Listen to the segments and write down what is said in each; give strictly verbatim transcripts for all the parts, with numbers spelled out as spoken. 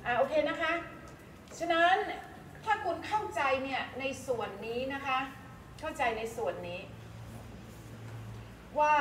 อ่าโอเคนะคะฉะนั้นถ้าคุณเข้าใจเนี่ยในส่วนนี้นะคะเข้าใจในส่วนนี้ว่า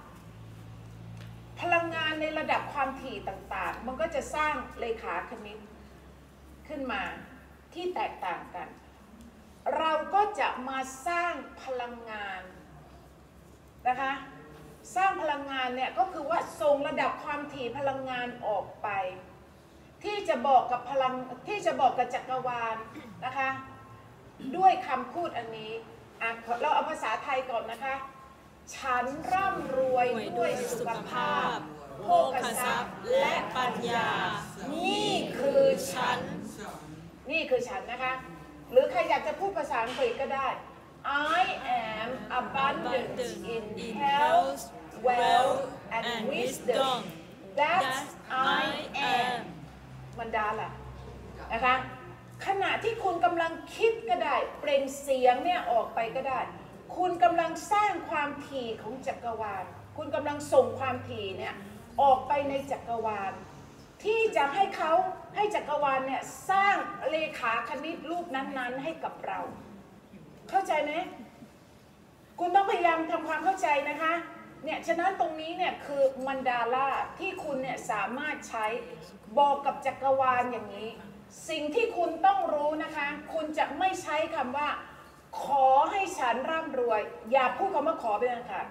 พลังงานในระดับความถี่ต่างๆมันก็จะสร้างเลขาคณิตขึ้นมาที่แตกต่างกันเราก็จะมาสร้างพลังงานนะคะสร้างพลังงานเนี่ยก็คือว่าส่งระดับความถี่พลังงานออกไปที่จะบอกกับพลังที่จะบอกกับจักรวาลนะคะด้วยคำพูดอันนี้อ่ะเราเอาภาษาไทยก่อนนะคะฉันร่ำรวยด้วยสุขภาพโภคทรัพย์และปัญญานี่คือฉันนี่คือฉันนะคะหรือใครอยากจะพูดภาษาอังกฤษก็ได้ I am abundant in health, wealth and wisdom. That's I am มันดาล่ะนะคะขณะที่คุณกำลังคิดก็ได้เปล่งเสียงเนี่ยออกไปก็ได้คุณกำลังสร้างความถี่ของจักรวาลคุณกำลังส่งความถี่เนี่ยออกไปในจักรวาลที่จะให้เขาให้จักรวาลเนี่ยสร้างเลขาคณิตรูปนั้นๆให้กับเราเข้าใจไหมคุณต้องพยายามทำความเข้าใจนะคะเนี่ยฉะนั้นตรงนี้เนี่ยคือมันดาล่าที่คุณเนี่ยสามารถใช้บอกกับจักรวาลอย่างนี้สิ่งที่คุณต้องรู้นะคะคุณจะไม่ใช้คำว่าขอให้ฉันร่ำรวยอย่าพูดคำว่าขอไปเลยค่ะ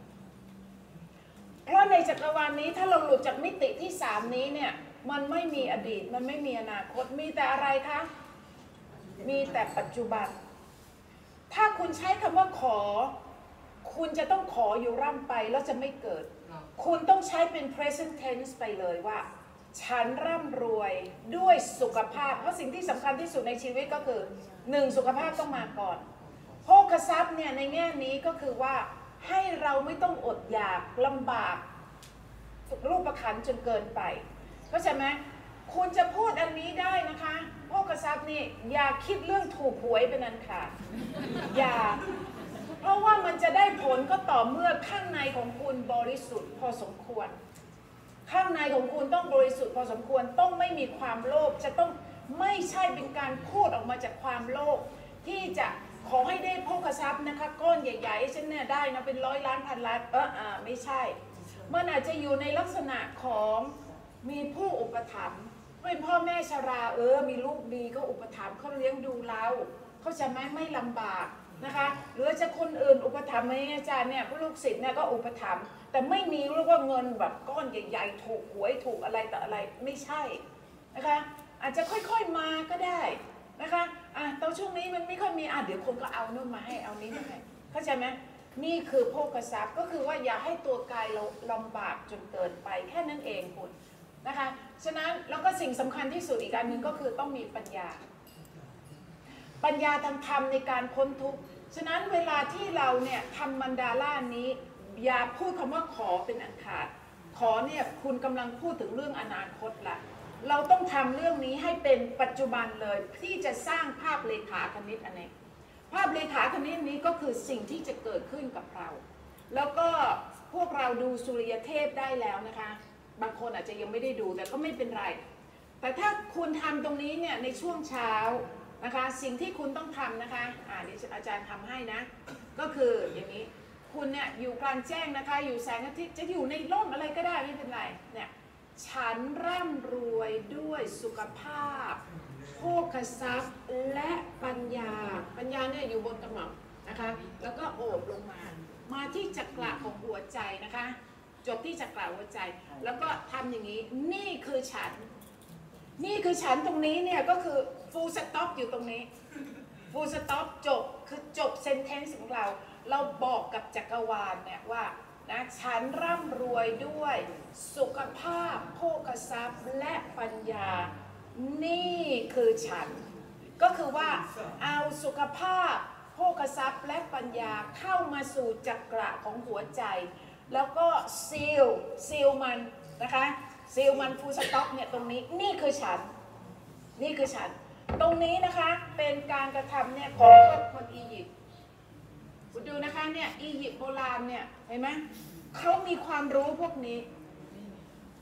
เพราะในจักรวาลนี้ถ้าเราหลุดจากมิติที่สามนี้เนี่ยมันไม่มีอดีตมันไม่มีอนาคตมีแต่อะไรคะมีแต่ปัจจุบันถ้าคุณใช้คำว่าขอคุณจะต้องขออยู่ร่ำไปแล้วจะไม่เกิดคุณต้องใช้เป็น present tense ไปเลยว่าฉันร่ำรวยด้วยสุขภาพเพราะสิ่งที่สำคัญที่สุดในชีวิตก็คือหนึ่งสุขภาพต้องมาก่อนโภคทรัพย์เนี่ยในแง่นี้ก็คือว่าให้เราไม่ต้องอดอยากลำบากรูปขันจนเกินไปเข้าใจไหมคุณจะพูดอันนี้ได้นะคะโภคทรัพย์นี่อย่าคิดเรื่องถูกหวยเป็นอันขาดอย่าเพราะว่ามันจะได้ผลก็ต่อเมื่อข้างในของคุณบริสุทธิ์พอสมควรข้างในของคุณต้องบริสุทธิ์พอสมควรต้องไม่มีความโลภจะต้องไม่ใช่เป็นการพูดออกมาจากความโลภที่จะขอให้ได้โภคทรัพย์นะคะก้อนใหญ่ๆฉันเนี่ยได้นะเป็นร้อยล้านพันล้านเอออ่าไม่ใช่มันอาจจะอยู่ในลักษณะของมีผู้อุปถัมภ์เป็นพ่อแม่ชราเออมีลูกดีก็อุปถัมภ์เขาเลี้ยงดูเราเขาจะไม่ไม่ลำบากนะคะหรือจะคนอื่นอุปถัมภ์ไหมอาจารย์เนี่ยผู้ลูกศิษย์เนี่ยก็อุปถัมภ์แต่ไม่มีเรียกว่าเงินแบบก้อนใหญ่ๆถูกหวยถูกอะไรแต่อะไรไม่ใช่นะคะอาจจะค่อยๆมาก็ได้นะคะอ่ะตอนช่วงนี้มันไม่ค่อยมีอ่ะเดี๋ยวคนก็เอาโน่นมาให้เอานี้มาให้เข้าใจไหมนี่คือโภคทรัพย์ก็คือว่าอย่าให้ตัวกายเราลำบากจนเกินไปแค่นั้นเองคุณนะคะฉะนั้นแล้วก็สิ่งสำคัญที่สุดอีกอันหนึ่งก็คือต้องมีปัญญาปัญญาทางธรรมในการพ้นทุกข์ฉะนั้นเวลาที่เราเนี่ยทำมันดาล่านี้อย่าพูดคำว่าขอเป็นอันขาดขอเนี่ยคุณกำลังพูดถึงเรื่องอนาคตละเราต้องทำเรื่องนี้ให้เป็นปัจจุบันเลยที่จะสร้างภาพเลขาคณิตอันนี้ภาพเลขาคณิตนี้ก็คือสิ่งที่จะเกิดขึ้นกับเราแล้วก็พวกเราดูสุริยเทพได้แล้วนะคะบางคนอาจจะยังไม่ได้ดูแต่ก็ไม่เป็นไรแต่ถ้าคุณทำตรงนี้เนี่ยในช่วงเช้านะคะสิ่งที่คุณต้องทำนะคะอ่าเดี๋ยวอาจารย์ทำให้นะก็คืออย่างนี้คุณเนี่ยอยู่กลางแจ้งนะคะอยู่แสงอาทิตย์จะอยู่ในร่มอะไรก็ได้ไม่เป็นไรเนี่ยฉันร่ำรวยด้วยสุขภาพโภคทรัพย์และปัญญาปัญญาเนี่ยอยู่บนกระหม่อมนะคะแล้วก็โอบลงมามาที่จักระของหัวใจนะคะจบที่จักระหัวใจแล้วก็ทำอย่างนี้นี่คือฉันนี่คือฉันตรงนี้เนี่ยก็คือ full stop อยู่ตรงนี้ full stop จบคือจบ sentence ของเราเราบอกกับจักรวาลเนี่ยว่านะฉันร่ำรวยด้วยสุขภาพโภคทรัพย์และปัญญานี่คือฉันก็คือว่าเอาสุขภาพโภคทรัพย์และปัญญาเข้ามาสู่จักระของหัวใจแล้วก็ซีลซีลมันนะคะซีลมันฟูลสต็อปเนี่ยตรงนี้นี่คือฉันนี่คือฉันตรงนี้นะคะเป็นการกระทำเนี่ยของคนอียิปต์คุณดูนะคะเนี่ยอียิปต์โบราณเนี่ยเห็นไหมเขามีความรู้พวกนี้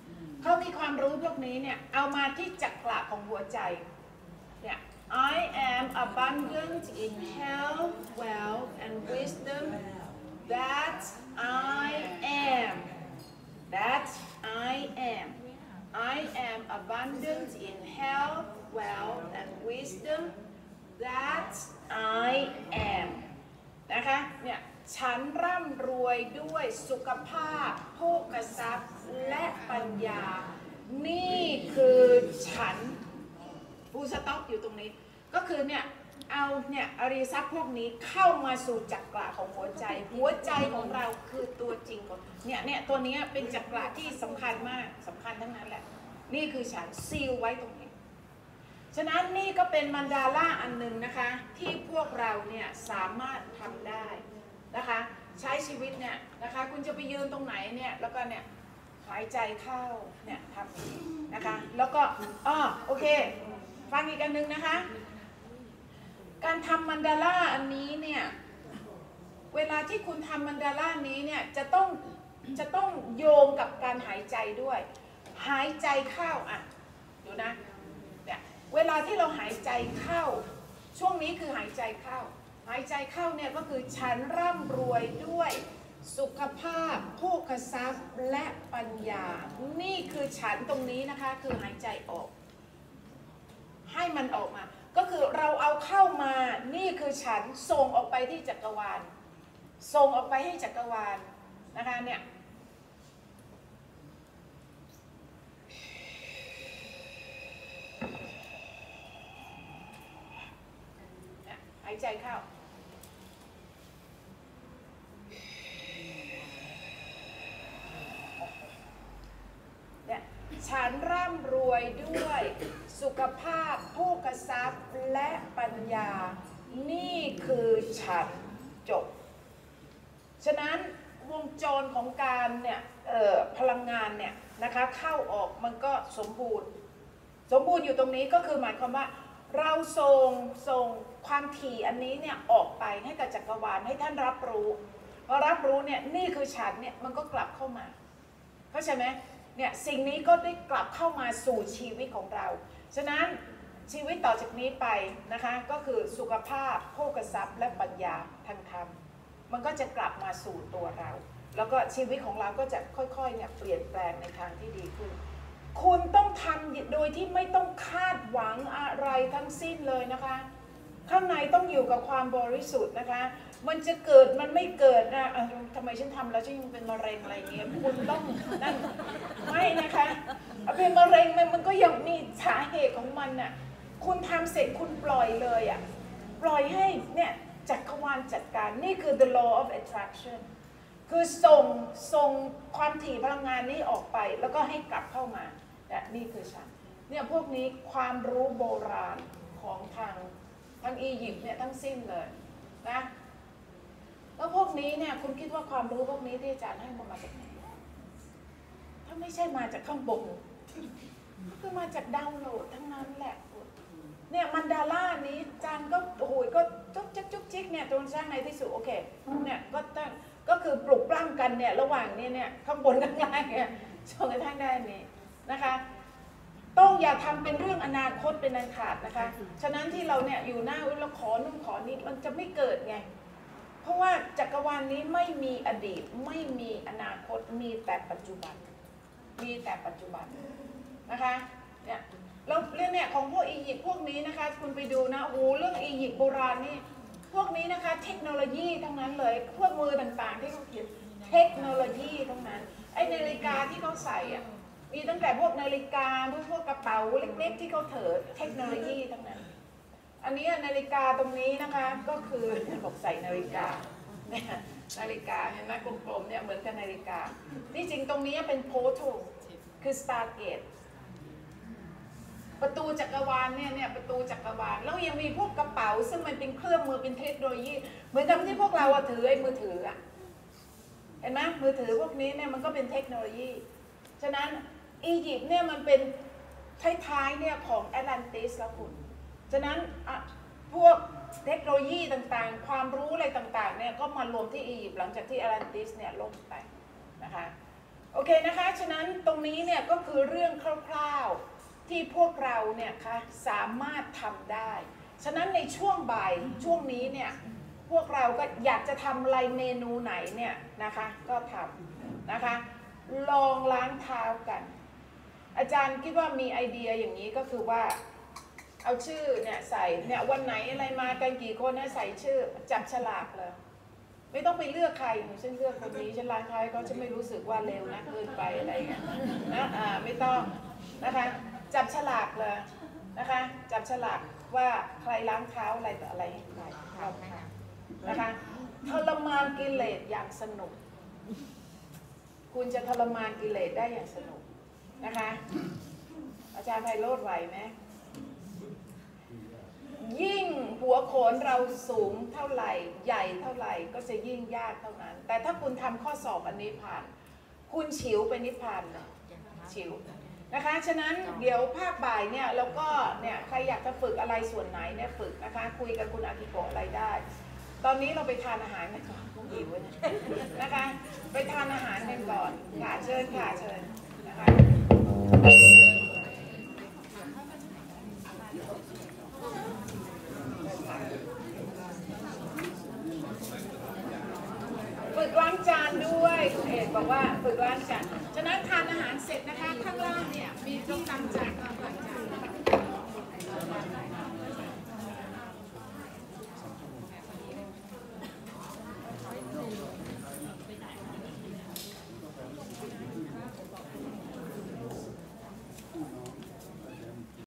เขามีความรู้พวกนี้เนี่ยเอามาที่จักระของหัวใจเนี่ย I am abundant in health, wealth, and wisdom. That I am. That I am. I am abundant in health, wealth, and wisdom. That I am. นะคะเนี่ยฉันร่ำรวยด้วยสุขภาพโภคทรัพย์และปัญญานี่คือฉันฟูลสต็อปอยู่ตรงนี้ก็คือเนี่ยเอาเนี่ยอริยทรัพย์พวกนี้เข้ามาสู่จักระของหัวใจหัวใจของเราคือตัวจริงของเนี่ยเนี่ยตัวนี้เป็นจักระที่สำคัญมากสำคัญทั้งนั้นแหละนี่คือฉันซีลไว้ตรงนี้ฉะนั้นนี่ก็เป็นมันดาล่าอันหนึ่งนะคะที่พวกเราเนี่ยสามารถทำได้นะคะใช้ชีวิตเนี่ยนะคะคุณจะไปยืนตรงไหนเนี่ยแล้วก็เนี่ยหายใจเข้าเนี่ยทำนะคะแล้วก็อ๋อโอเคฟังอีกอันหนึ่งนะคะการทำมันดาล่าอันนี้เนี่ยเวลาที่คุณทำมันดาล่านี้เนี่ยจะต้องจะต้องโยงกับการหายใจด้วยหายใจเข้าอ่ะดูนะเนี่ยเวลาที่เราหายใจเข้าช่วงนี้คือหายใจเข้าหายใจเข้าเนี่ยก็คือฉันร่ำรวยด้วยสุขภาพโภคทรัพย์และปัญญานี่คือฉันตรงนี้นะคะคือหายใจออกให้มันออกมาก็คือเราเอาเข้ามานี่คือฉันส่งออกไปที่จักรวาลส่งออกไปให้จักรวาลนะคะเนี่ยหายใจเข้าเนี่ยฉันร่ำรวยด้วยสุขภาพโภคทรัพย์และปัญญานี่คือฉันจบฉะนั้นวงจรของการเนี่ยพลังงานเนี่ยนะคะเข้าออกมันก็สมบูรณ์สมบูรณ์อยู่ตรงนี้ก็คือหมายความว่าเราส่งส่งความถี่อันนี้เนี่ยออกไปให้กับจักรวาลให้ท่านรับรู้พอรับรู้เนี่ยนี่คือฉันเนี่ยมันก็กลับเข้ามาเข้าใจไหมเนี่ยสิ่งนี้ก็ได้กลับเข้ามาสู่ชีวิตของเราฉะนั้นชีวิตต่อจากนี้ไปนะคะก็คือสุขภาพโภคทรัพย์และปัญญาทางธรรมมันก็จะกลับมาสู่ตัวเราแล้วก็ชีวิตของเราก็จะค่อยๆเนี่ยเปลี่ยนแปลงในทางที่ดีขึ้นคุณต้องทำโดยที่ไม่ต้องคาดหวังอะไรทั้งสิ้นเลยนะคะข้างในต้องอยู่กับความบริสุทธิ์นะคะมันจะเกิดมันไม่เกิดนะทำไมฉันทำแล้วฉันยังเป็นมะเร็งอะไรเงี้ยคุณต้องนั่นไม่นะคะเป็นมะเร็งมันก็ยังมีสาเหตุของมันน่ะคุณทำเสร็จคุณปล่อยเลยอ่ะปล่อยให้เนี่ยจักรวาลจัดการนี่คือ the law of attraction คือส่งส่งความถี่พลังงานนี้ออกไปแล้วก็ให้กลับเข้ามาและนี่คือฉันเนี่ยพวกนี้ความรู้โบราณของทางทางอียิปต์เนี่ยทั้งสิ้นเลยนะแล้วพวกนี้เนี่ยคุณคิดว่าความรู้พวกนี้ที่อาจารย์ให้มามาจากไหนถ้าไม่ใช่มาจากข้างบนก็มาจากดาวน์โหลดทั้งนั้นแหละเนี่ยมันดาล่านี้อาจารย์ก็โอ้โหก็จุ๊กจิ๊กจุ๊กจิ๊กเนี่ยจนสร้างในที่สุดโอเคเนี่ยก็ตั้งก็คือปลุกปล้ำกันเนี่ยระหว่างนี้เนี่ยข้างบนข้างล่างเนี่ยจนกระทั่งได้นี้นะคะต้องอย่าทำเป็นเรื่องอนาคตเป็นอันขาดนะคะฉะนั้นที่เราเนี่ยอยู่หน้าเราขอนู่นขอนี่มันจะไม่เกิดไงเพราะว่าจักรวาลนี้ไม่มีอดีตไม่มีอนาคตมีแต่ปัจจุบันมีแต่ปัจจุบันนะคะเนี่ยแล้วเรื่องเนี่ยของพวกอียิปต์พวกนี้นะคะคุณไปดูนะโอ้โหเรื่องอียิปต์โบราณนี่พวกนี้นะคะเทคโนโลยีทั้งนั้นเลยพวกมือต่างๆที่เขาเขียนเทคโนโลยีทั้งนั้นไอ้นาฬิกาที่เขาใส่อ่ะมีตั้งแต่พวกนาฬิกาพวกพวกกระเป๋าเล็กๆที่เขาเถิดเทคโนโลยีทั้งนั้นอันนี้นาฬิกาตรงนี้นะคะก็คือบอกใส่นาฬิกานาฬิกาเห็นไหมกลมๆเนี่ยเหมือนกับนาฬิกาที่จริงตรงนี้เป็นโพร์ทัลคือ Stargate ประตูจักรวาลเนี่ยเนี่ยประตูจักรวาลแล้วยังมีพวกกระเป๋าซึ่งมันเป็นเครื่องมือเป็นเทคโนโลยีเหมือนกับที่พวกเราถือไอ้มือถืออะเห็นไหมมือถือพวกนี้เนี่ยมันก็เป็นเทคโนโลยีฉะนั้นอียิปต์เนี่ยมันเป็นท้ายๆเนี่ยของแอตแลนติสแล้วคุณฉะนั้นพวกเทคโนโลยีต่างๆความรู้อะไรต่างๆเนี่ยก็มารวมที่อียิปต์หลังจากที่แอตแลนติสเนี่ยล่มไปนะคะโอเคนะคะฉะนั้นตรงนี้เนี่ยก็คือเรื่องคร่าวๆที่พวกเราเนี่ยค่ะสามารถทำได้ฉะนั้นในช่วงบ่ายช่วงนี้เนี่ยพวกเราก็อยากจะทำอะไรเมนูไหนเนี่ยนะคะก็ทำนะคะลองล้างเท้ากันอาจารย์คิดว่ามีไอเดียอย่างนี้ก็คือว่าเอาชื่อเนี่ยใส่เนี่ยวันไหนอะไรมากันกี่คนนะใส่ชื่อจับฉลากเลยไม่ต้องไปเลือกใครฉันเลือกคนนี้ฉันล้างเท้าเขาฉันไม่รู้สึกว่าเร็วนะเกินไปอะไรเงี้ยนะอ่าไม่ต้องนะคะจับฉลากเลยนะคะจับฉลากว่าใครล้างเท้าอะไรต่ออะไรใครเรานะคะทรมานกิเลสอย่างสนุกคุณจะทรมานกิเลสได้อย่างสนุกนะคะอาจารย์ไพโรจน์ไหวไหมยิ่งหัวโขนเราสูงเท่าไหร่ใหญ่เท่าไหร่ก็จะยิ่งยากเท่านั้นแต่ถ้าคุณทำข้อสอบอันนี้ผ่านคุณฉิวไปนิพพานเลยฉิวนะคะฉะนั้นเดี๋ยวภาคบ่ายเนี่ยแล้วก็เนี่ยใครอยากจะฝึกอะไรส่วนไหนเนี่ยฝึกนะคะคุยกับคุณอากิโกะอะไรได้ตอนนี้เราไปทานอาหารกันก่อนต้องหิวเนี่ยนะคะไปทานอาหารกันก่อนค่ะเชิญค่ะเชิญนะคะฝึกล้างจานด้วยคุณเอกบอกว่าฝึกล้างจานฉะนั้นทานอาหารเสร็จนะคะข้างล่างเนี่ยมีที่ตั้งจานก็ล้างจาน